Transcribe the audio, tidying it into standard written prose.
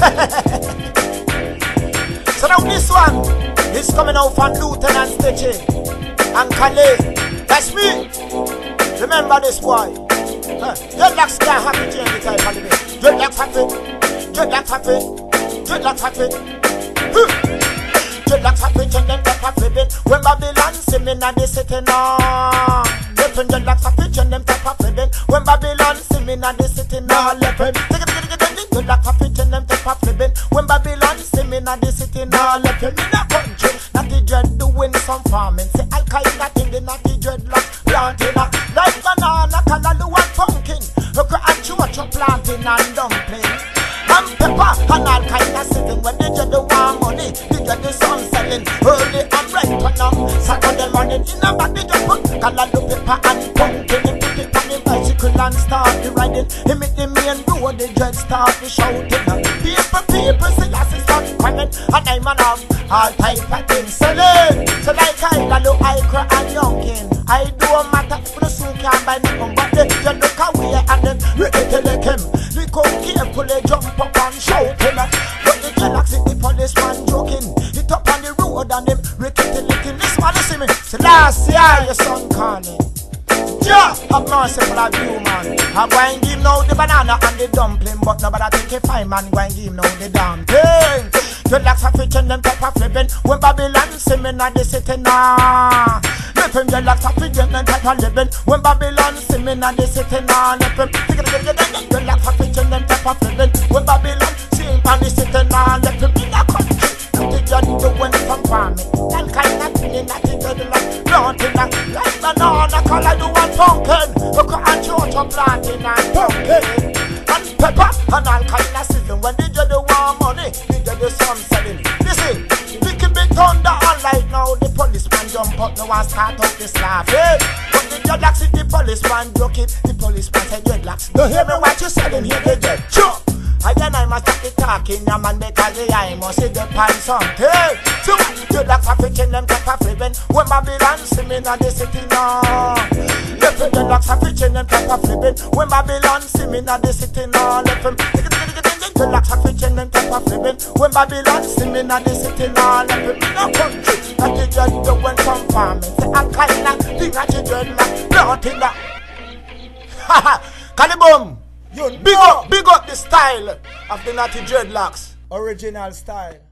So now this one is coming out from Lieutenant Stitchy and Calais. That's me. Remember this boy. Dreadlocks can't happen to any type of limit. Dreadlocks happen. Dreadlocks happen. Dreadlocks happen. Dreadlocks happen to them type of living. When Babylon see me now they sitting on. Leppin dreadlocks happen to them type of living. When Babylon see me now they sitting on. Leppin dreadlocks happen to them type of living. When Babylon see me now they sitting on. Leppin in a country. Natty dread doing some farming. Say Al-Qaeda thing the natty dreadlocks planting up. Like banana, cantaloupe and pumpkin. Look at you what you're planting and dumpling. And pepper and all kind of sitting. When they get the warm money, they get the sun selling. Early and right on them. Saturday morning in a bag they just put cantaloupe, pepper and pumpkin. He put it on the bicycle and start the riding. He make the main road, the dread start the shouting. People, say yes, it's not coming. And I'm an arm, all type of things selling. So like cantaloupe, I cry and youngkin. I do a matter for the soon can't buy nothing. But they just look away and them ready to lick him. They come carefully jump up and shout him. But the galaxy, the policeman joking. Hit up on the road and them ready to lick him. This man, listen me. So last year your son calling. Yeah, have mercy for that you man. I'm going to give now the banana and the dumpling. But nobody think if I man going to give now the damn thing. Dreadlocks have fit in them type of living. When Babylon see me now they sitting now. Leppin dreadlocks have fit in them type of living. When Babylon see me now they sitting now. Leppin dreadlocks have fit in them type of living. When Babylon see me now they sitting now. Leppin in a country. The judge doing some farming. That kind of thing in that dreadlocks planting like banana, color do one pumpkin. Look at Georgia planting and pumpkin. And pepper and all kind of season. When they get the warm money, they get the sun selling. Listen, big thunder and light now. The policeman jump up, no one start out this laugh. But the dreadlocks see the policeman joke it. The policeman say dreadlocks, don't hear me what you selling here, they get chop. I must stop the talking, a man because the eye must see the pan something. So what the dreadlocks have fit in them type of living. When Babylon see me now they sitting on. Leppin dreadlocks have fit in them type of living. When Babylon see me now they sitting on. Leppin dreadlocks have fit in them type of living. When Babylon see me now they sitting on. Leppin in a country that the dread doing some farming. Say Al-Qaeda thing that the dreadlocks planting that. Haha, Calibum. Big up the style of the natty dreadlocks. Original style.